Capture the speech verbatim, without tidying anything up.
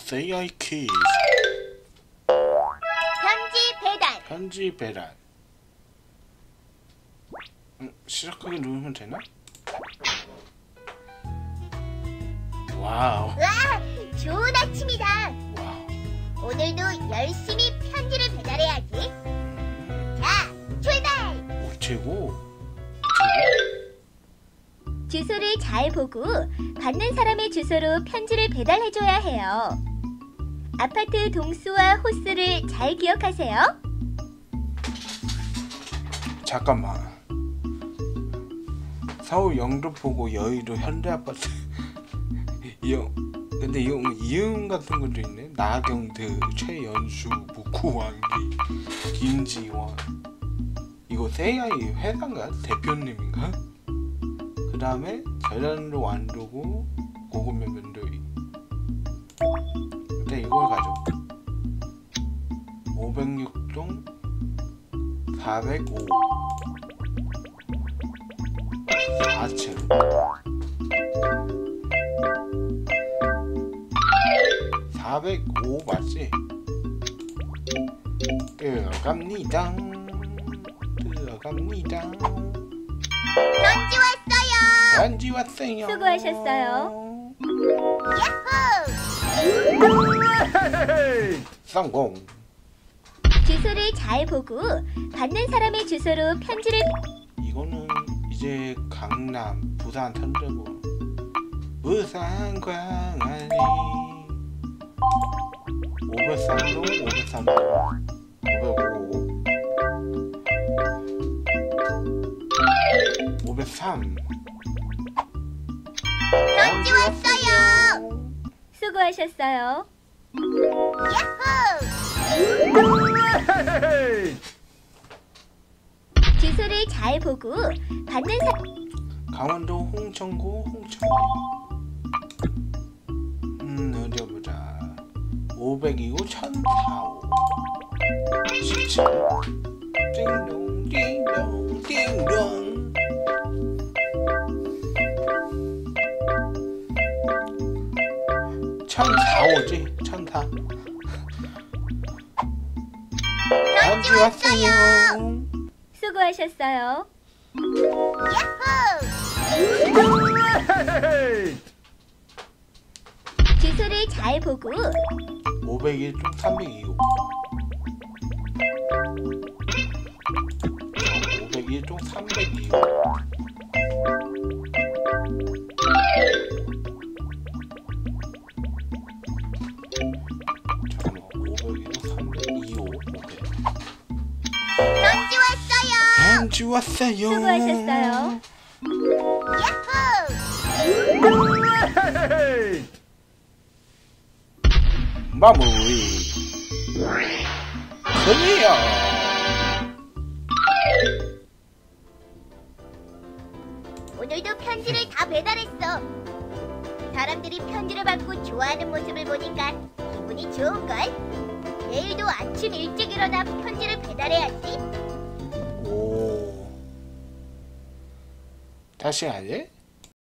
Say I kiss. 편지 배달. 편지 배달. 음, 시작하기 누르면 되나? 와우. 와, 좋은 아침이다. 와우. 오늘도 열심히 편지를 배달해야지. 자, 출발. 오, 최고. 주소를 잘 보고 받는 사람의 주소로 편지를 배달해줘야 해요. 아파트 동수와 호수를 잘 기억하세요. 잠깐만. 서울 영등포구 여의도 현대아파트. 이용. 근데 이용 이응 같은 것도 있네. 나경드, 최연수, 무쿠왕기, 김지원. 이거 세이아이 회사인가? 대표님인가? 그 다음에 계란도 완두고 고구마 면도기. 근데 이걸 가져. 오백육 동 사백오 사 층. 사백오 맞지? 들어갑니다. 들어갑니다. 편지 왔어요. 편지 왔어요. 수고하셨어요. 야호! 성공. 주소를 잘 보고 받는 사람의 주소로 편지를. 이거는 이제 강남, 부산 편대고. 부산 광안리 오백삼 동 오백삼 동 오백오 오백삼. 편지 왔어요. 수고하셨어요. 야호! 주소를 잘 보고 받는 사. 강원도 홍천구 홍천. 음 어디 보자. 오백이고 천사오 십칠. 띵동 띵동 띵동. 천사오지 천사. 편지 왔어요. 수고하셨어요. 야호! 주소를 잘 보고. 오백일 동 삼백이호. 오백일 동 삼백이호. 잠깐만, 오백일 동 삼백이호. 오케이. 편지 왔어요. 편지 왔어요. 수고하셨어요. 야호! 마무리. 클리어. 오늘도 편지를 다 배달했어. 사람들이 편지를 받고 좋아하는 모습을 보니까 기분이 좋은걸? 내일도 아침 일찍 일어나 편지를 배달해야지. 오. 다시 하지?